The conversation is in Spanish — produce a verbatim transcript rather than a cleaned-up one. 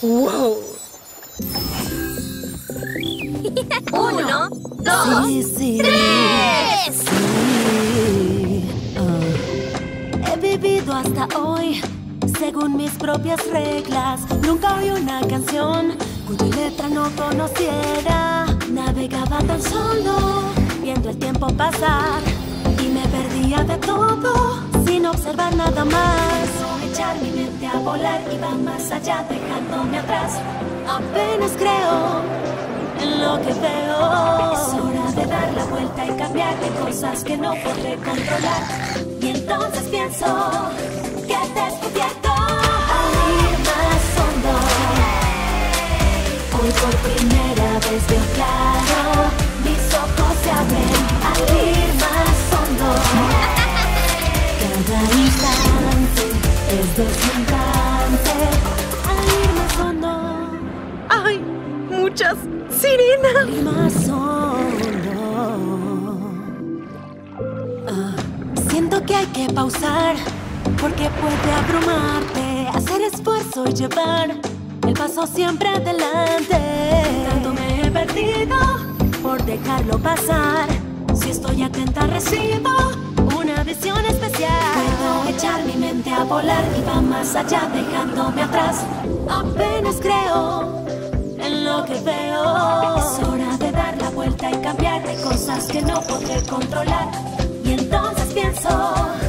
¡Wow! Uno, dos, Sí, sí, tres. sí. Ah. He vivido hasta hoy según mis propias reglas. Nunca oí una canción cuya letra no conociera. Navegaba tan solo, viendo el tiempo pasar, y me perdía de todo, sin observar nada más. Echar mi mente a volar y va más allá, dejándome atrás. Apenas creo en lo que veo. Es hora de dar la vuelta y cambiar de cosas que no podré controlar. Y entonces pienso que he descubierto al ir más hondo. Hoy por primera vez veo claro, mis ojos se abren al ir más hondo. Cada instante es deslumbrante al ir más hondo. ¡Ay! ¡Muchas sirenas! Ir más hondo. Ah, siento que hay que pausar, porque puede abrumarte, hacer esfuerzo y llevar el paso siempre adelante. Tanto me he perdido por dejarlo pasar. Si estoy atenta recibo una visión especial. Puedo echar mi mente a volar y va más allá, dejándome atrás. Apenas creo en lo que veo. Es hora de dar la vuelta y cambiar de cosas que no podré controlar. Y entonces pienso